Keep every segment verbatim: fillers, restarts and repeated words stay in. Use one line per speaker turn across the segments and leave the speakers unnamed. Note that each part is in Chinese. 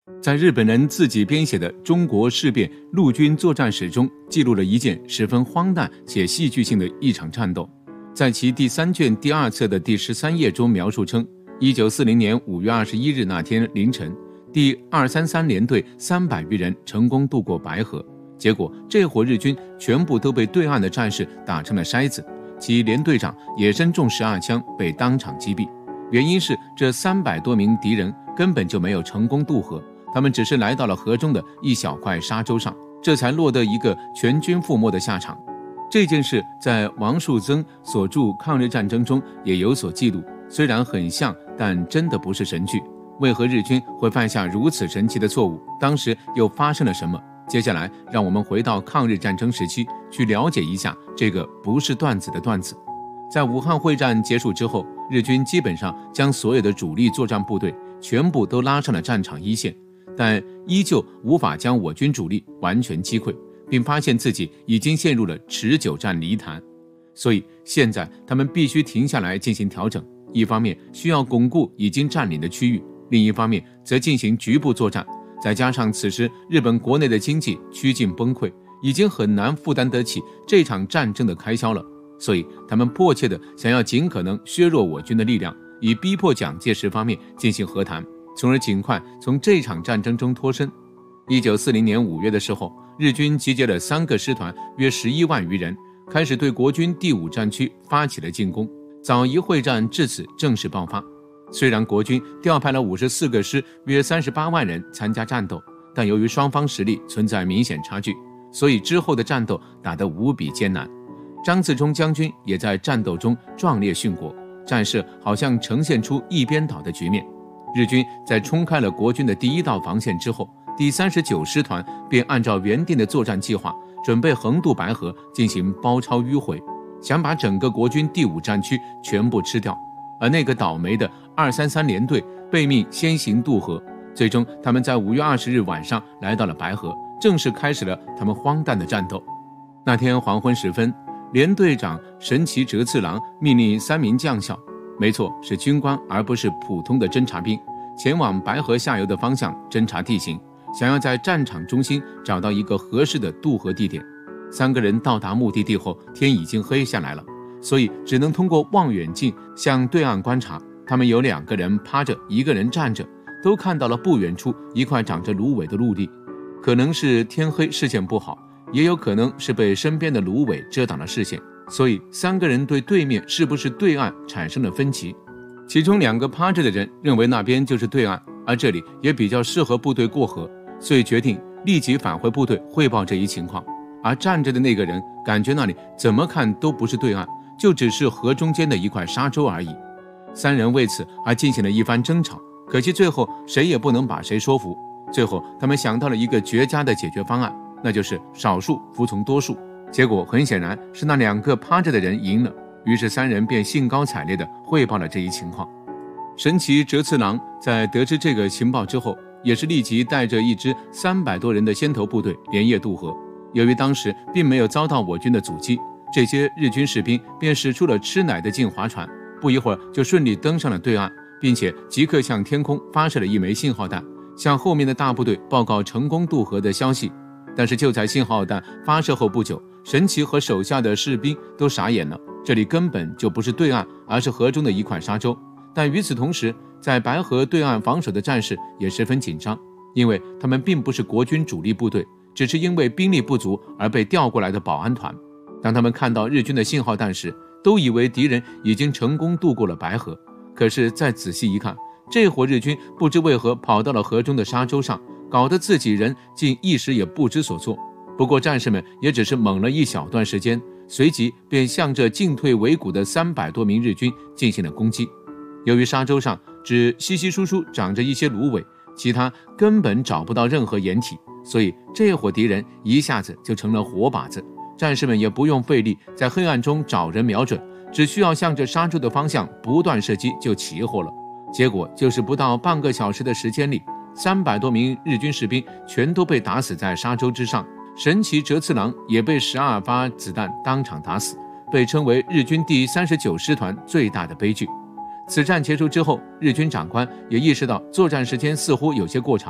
在日本人自己编写的《中国事变陆军作战史》中，记录了一件十分荒诞且戏剧性的一场战斗。在其第三卷第二册的第十三页中描述称，一九四零年五月二十一日那天凌晨，第二三三联队三百余人成功渡过白河，结果这伙日军全部都被对岸的战士打成了筛子，其连队长也身中十二枪，被当场击毙。原因是这三百多名敌人根本就没有成功渡河，他们只是来到了河中的一小块沙洲上，这才落得一个全军覆没的下场。这件事在王树增所著《抗日战争》中也有所记录，虽然很像，但真的不是神剧。为何日军会犯下如此神奇的错误？当时又发生了什么？接下来让我们回到抗日战争时期，去了解一下这个不是段子的段子。在武汉会战结束之后，日军基本上将所有的主力作战部队全部都拉上了战场一线，但依旧无法将我军主力完全击溃，并发现自己已经陷入了持久战泥潭。所以现在他们必须停下来进行调整，一方面需要巩固已经占领的区域，另一方面则进行局部作战。再加上此时日本国内的经济趋近崩溃，已经很难负担得起这场战争的开销了，所以他们迫切地想要尽可能削弱我军的力量，以逼迫蒋介石方面进行和谈，从而尽快从这场战争中脱身。一九四零年五月的时候，日军集结了三个师团，约十一万余人，开始对国军第五战区发起了进攻。枣宜会战至此正式爆发。虽然国军调派了五十四个师，约三十八万人参加战斗，但由于双方实力存在明显差距，所以之后的战斗打得无比艰难。张自忠将军也在战斗中壮烈殉国，战事好像呈现出一边倒的局面。日军在冲开了国军的第一道防线之后，第三十九师团便按照原定的作战计划，准备横渡白河进行包抄迂回，想把整个国军第五战区全部吃掉。而那个倒霉的二三三联队被命先行渡河，最终他们在五月二十日晚上来到了白河，正式开始了他们荒诞的战斗。那天黄昏时分，连队长神崎哲次郎命令三名将校，没错，是军官而不是普通的侦察兵，前往白河下游的方向侦察地形，想要在战场中心找到一个合适的渡河地点。三个人到达目的地后，天已经黑下来了，所以只能通过望远镜向对岸观察。他们有两个人趴着，一个人站着，都看到了不远处一块长着芦苇的陆地。可能是天黑视线不好，也有可能是被身边的芦苇遮挡了视线，所以三个人对对面是不是对岸产生了分歧。其中两个趴着的人认为那边就是对岸，而这里也比较适合部队过河，所以决定立即返回部队汇报这一情况。而站着的那个人感觉那里怎么看都不是对岸，就只是河中间的一块沙洲而已。三人为此而进行了一番争吵，可惜最后谁也不能把谁说服。最后他们想到了一个绝佳的解决方案，那就是少数服从多数。结果很显然是那两个趴着的人赢了，于是三人便兴高采烈地汇报了这一情况。神崎哲次郎在得知这个情报之后，也是立即带着一支三百多人的先头部队连夜渡河。由于当时并没有遭到我军的阻击，这些日军士兵便使出了吃奶的劲划船，不一会儿就顺利登上了对岸，并且即刻向天空发射了一枚信号弹，向后面的大部队报告成功渡河的消息。但是就在信号弹发射后不久，神崎和手下的士兵都傻眼了，这里根本就不是对岸，而是河中的一块沙洲。但与此同时，在白河对岸防守的战士也十分紧张，因为他们并不是国军主力部队，只是因为兵力不足而被调过来的保安团。当他们看到日军的信号弹时，都以为敌人已经成功渡过了白河，可是再仔细一看，这伙日军不知为何跑到了河中的沙洲上，搞得自己人竟一时也不知所措。不过战士们也只是猛了一小段时间，随即便向着进退维谷的三百多名日军进行了攻击。由于沙洲上只稀稀疏疏长着一些芦苇，其他根本找不到任何掩体，所以这伙敌人一下子就成了活靶子。战士们也不用费力在黑暗中找人瞄准，只需要向着沙洲的方向不断射击就齐活了。结果就是不到半个小时的时间里，三百多名日军士兵全都被打死在沙洲之上，神崎哲次郎也被十二发子弹当场打死，被称为日军第三十九师团最大的悲剧。此战结束之后，日军长官也意识到作战时间似乎有些过长，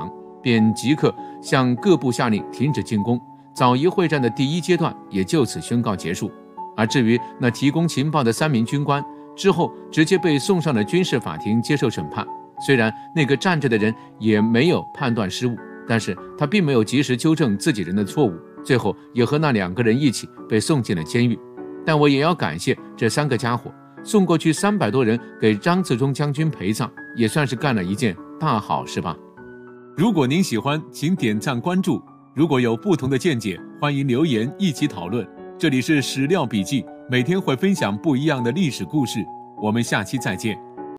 便即刻向各部下令停止进攻，枣宜会战的第一阶段也就此宣告结束。而至于那提供情报的三名军官，之后直接被送上了军事法庭接受审判。虽然那个站着的人也没有判断失误，但是他并没有及时纠正自己人的错误，最后也和那两个人一起被送进了监狱。但我也要感谢这三个家伙，送过去三百多人给张自忠将军陪葬，也算是干了一件大好事吧。如果您喜欢，请点赞关注。如果有不同的见解，欢迎留言一起讨论。这里是史料笔记，每天会分享不一样的历史故事，我们下期再见。